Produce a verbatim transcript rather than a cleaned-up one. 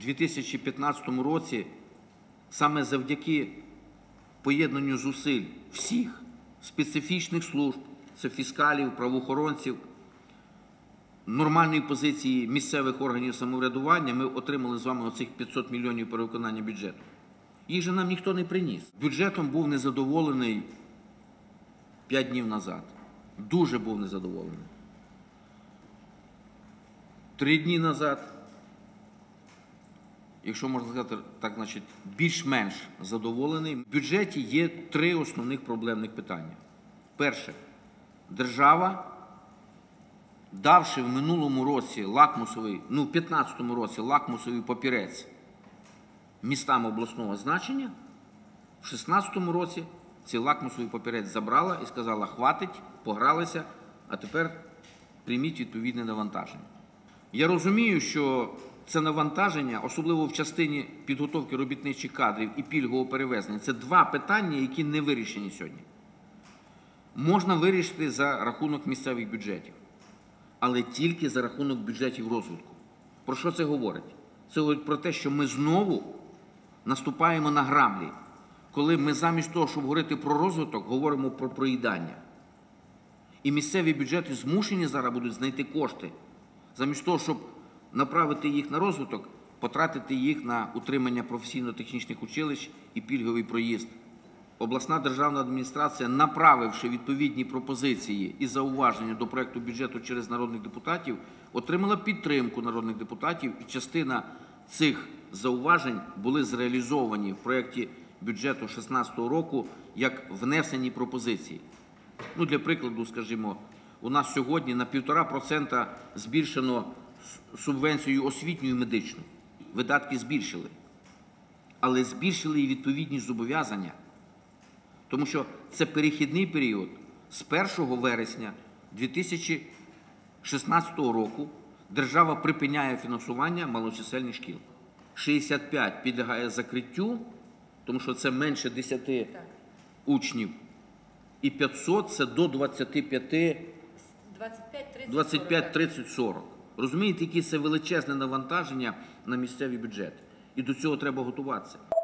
У дві тисячі п'ятнадцятому році саме завдяки поєднанню зусиль всіх специфічних служб, це фіскалів, правоохоронців, нормальної позиції місцевих органів самоврядування, ми отримали з вами оцих п'ятсот мільйонів перевиконання бюджету. Їх же нам ніхто не приніс. Бюджетом був незадоволений п'ять днів назад. Дуже був незадоволений. Три дні назад, якщо можна сказати так, значить, більш-менш задоволений. В бюджеті є три основних проблемних питання. Перше. Держава, давши в минулому році лакмусовий, ну в п'ятнадцятому році лакмусовий папірець містам обласного значення, в шістнадцятому році цей лакмусовий папірець забрала і сказала: хватить, погралися, а тепер прийміть відповідне навантаження. Я розумію, що це навантаження, особливо в частині підготовки робітничих кадрів і пільгового перевезення, це два питання, які не вирішені сьогодні. Можна вирішити за рахунок місцевих бюджетів, але тільки за рахунок бюджетів розвитку. Про що це говорить? Це говорить про те, що ми знову наступаємо на граблі, коли ми замість того, щоб говорити про розвиток, говоримо про проїдання. І місцеві бюджети змушені зараз будуть знайти кошти, замість того, щоб направити їх на розвиток, потратити їх на утримання професійно-технічних училищ і пільговий проїзд. Обласна державна адміністрація, направивши відповідні пропозиції і зауваження до проєкту бюджету через народних депутатів, отримала підтримку народних депутатів, і частина цих зауважень були зреалізовані в проєкті бюджету дві тисячі шістнадцятого року як внесені пропозиції. Ну, для прикладу, скажімо, у нас сьогодні на півтора процента збільшено субвенцію освітню і медичну. Видатки збільшили. Але збільшили і відповідні зобов'язання. Тому що це перехідний період. З першого вересня дві тисячі шістнадцятого року держава припиняє фінансування малочисельних шкіл. шістдесят п'ять підлягає закриттю, тому що це менше десяти учнів. І п'ятсот – це до двадцяти п'яти, двадцять п'ять, тридцять, сорок. Розумієте, яке це величезне навантаження на місцеві бюджети. І до цього треба готуватися.